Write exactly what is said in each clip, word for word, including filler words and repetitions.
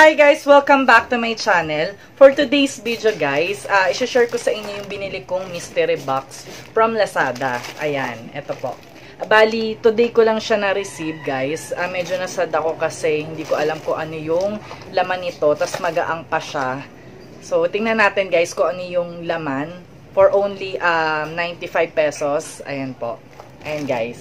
Hi guys! Welcome back to my channel. For today's video guys, uh, isi-share ko sa inyo yung binili kong mystery box from Lazada. Ayan, eto po. Bali, today ko lang siya na-receive guys. Uh, medyo nasad ako kasi hindi ko alam kung ano yung laman nito. Tas magaang pa siya. So, tingnan natin guys kung ano yung laman. For only um, ninety-five pesos. Ayan po. Ayan guys.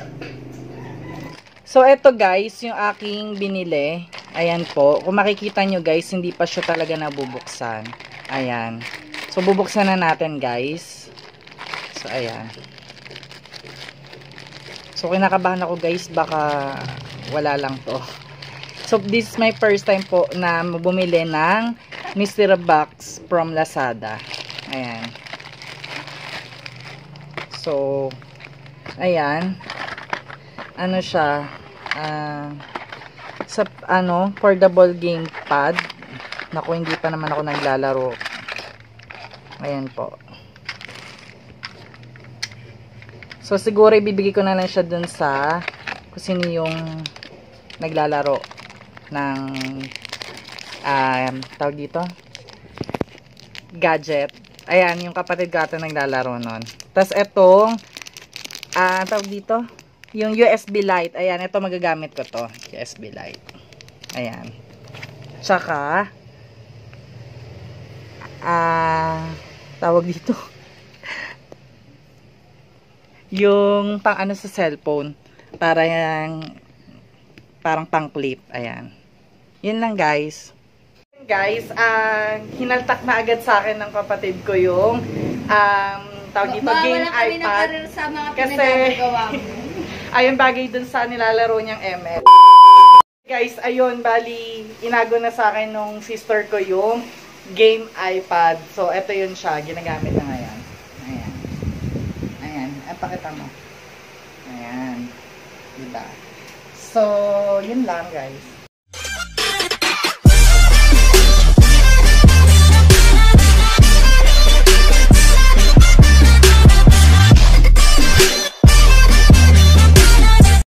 So, eto guys, yung aking binili. Ayan po. Kung makikita nyo guys, hindi pa siya talaga nabubuksan. Ayan. So, bubuksan na natin guys. So, ayan. So, kinakabahan ako guys. Baka wala lang to. So, this is my first time po na bumili ng mystery box from Lazada. Ayan. So, ayan. Ano siya? Ah... Uh, sa ano, portable gamepad. Naku, hindi pa naman ako naglalaro. Ayan po. So, siguro ibibigay ko na lang siya dun sa kung sino yung naglalaro ng um, tawag dito gadget. Ayan, yung kapatid ko ata naglalaro nun. Tapos, etong ah, uh, tawag dito yung U S B light. Ayan, ito magagamit ko to. U S B light. Ayan. Tsaka, ah, uh, tawag dito. yung pang ano sa cellphone. Para yung, parang pang clip. Ayan. Yun lang guys. Guys, uh, hinaltak na agad sa akin ng kapatid ko yung, um, tawag dito, ba, game wala kami iPad. Sa mga kasi, ayun bagay dun sa nilalaro niyang M L. Guys, ayun, bali, inago na sa akin nung sister ko yung game iPad. So, eto yun siya. Ginagamit na ngayon. Ayan. Ayan. Ay, pakita mo. Ayan. Diba? So, yun lang, guys.